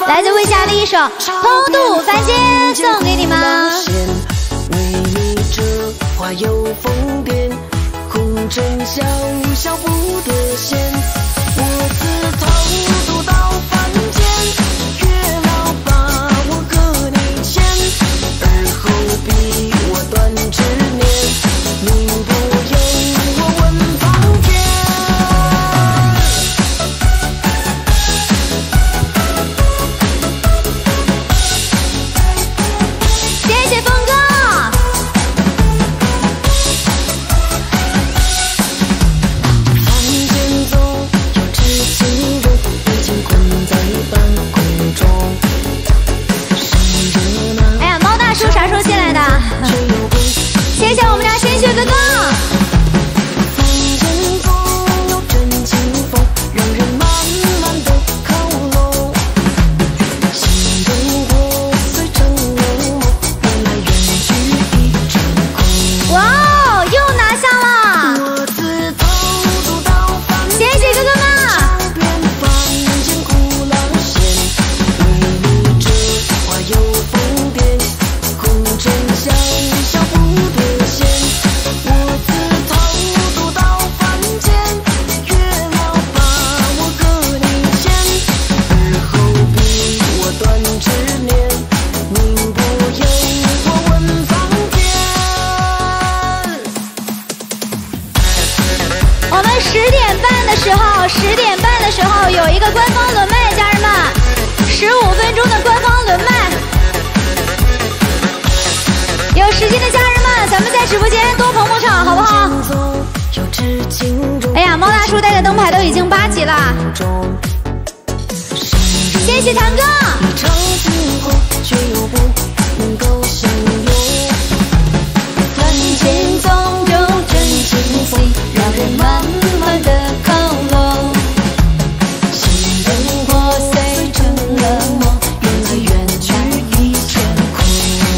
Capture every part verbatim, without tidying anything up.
来自魏佳的一首《偷渡凡间》送给你们。 为你这花有疯癫，红尘笑笑不得闲。我自偷渡到凡间，月老把我和你牵，而后逼我断执念，命不由我问苍天。 谢谢峰哥。 凡间总有知情人，已经困在半空中。 哎呀，猫大叔啥时候进来的？谢谢我们家鲜血哥哥。 凡间总有真情风，让人慢慢的靠拢。心中破碎成了梦，原来远去一场空。 哇哦，又拿下了！ 我自偷渡到凡间， 谢谢哥哥们。 尝遍凡间苦辣咸。为你这花有疯癫，红尘笑笑不得闲。我自偷渡到凡间，月老把我和你牵，而后逼我断执念，命不由我问苍天。 我们十点半的时候，十点半的时候有一个官方轮麦，家人们，十五分钟的官方轮麦。有时间的家人们，咱们在直播间多捧捧场，好不好？哎呀，猫大叔带的灯牌都已经八级了，谢谢堂哥。 一场惊鸿，却又不能够相拥。 凡间总有真情风，让人慢慢的靠拢。心灯破碎成了梦，原来远去一片空。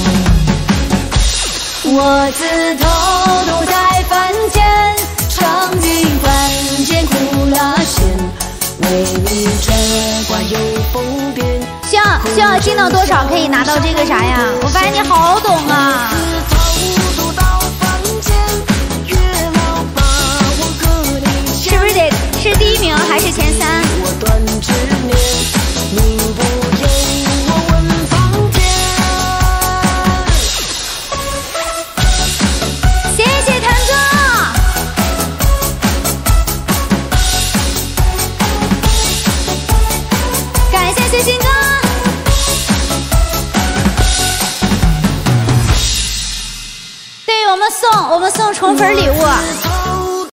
我自偷渡在凡间，尝尽凡间苦辣咸。为你这花有疯癫， 需要需要进到多少可以拿到这个啥呀？我发现你好懂啊！ 自偷渡到凡间，月老把我和你牵， 是不是得是第一名还是前三？ 我断执念，命不由我问苍天。 谢谢谭哥，感谢随心哥。对我们送我们送宠粉礼物。